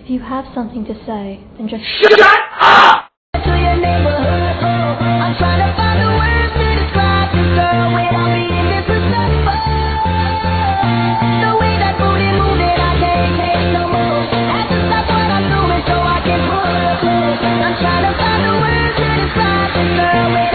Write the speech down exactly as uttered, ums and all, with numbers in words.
If you have something to say, then just shut up! To your neighborhood, oh, I'm trying to find the words to describe this girl without being disrespectful. The way that booty moving, I can't take no more. Had to stop what I'm doing so I can pull her close. I'm trying to find the words to describe this girl without